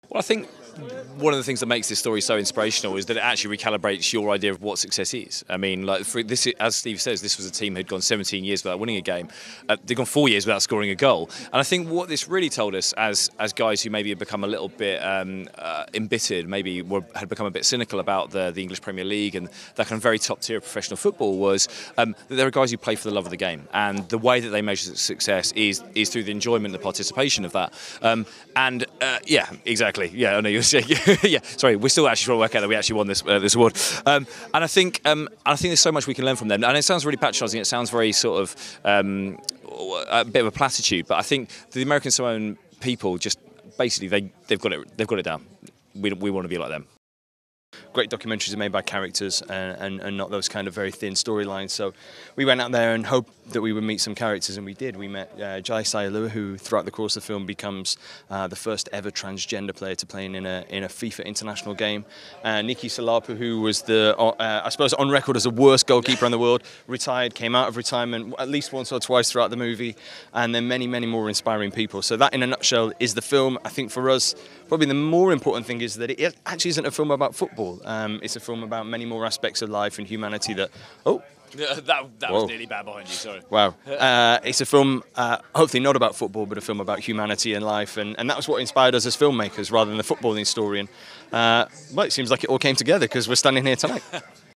Well, I think one of the things that makes this story so inspirational is that it actually recalibrates your idea of what success is. I mean, like for this, as Steve says, this was a team who'd gone 17 years without winning a game. They've gone 4 years without scoring a goal. And I think what this really told us, as guys who maybe had become a little bit embittered, maybe had become a bit cynical about the English Premier League and that kind of very top tier of professional football, was that there are guys who play for the love of the game, and the way that they measure success is through the enjoyment and the participation of that. Yeah, exactly. Yeah, I know you're saying. Yeah, sorry, we're still actually trying to work out that we actually won this award. And I think there's so much we can learn from them. And it sounds really patronising. It sounds very sort of a bit of a platitude. But I think the American Samoan people just basically they've got it down. We want to be like them. Great documentaries are made by characters and not those kind of very thin storylines. So we went out there and hoped that we would meet some characters, and we did. We met Jai Sayalua, who throughout the course of the film becomes the first ever transgender player to play in a FIFA international game. Niki Salapu, who was I suppose on record as the worst goalkeeper in the world, retired, came out of retirement at least once or twice throughout the movie, and then many more inspiring people. So that in a nutshell is the film. I think for us, probably the more important thing is that it actually isn't a film about football. It's a film about many more aspects of life and humanity that... Oh! That was nearly bad behind you, sorry. Wow. It's a film, hopefully not about football, but a film about humanity and life. And that was what inspired us as filmmakers rather than the footballing story. And well, it seems like it all came together because we're standing here tonight.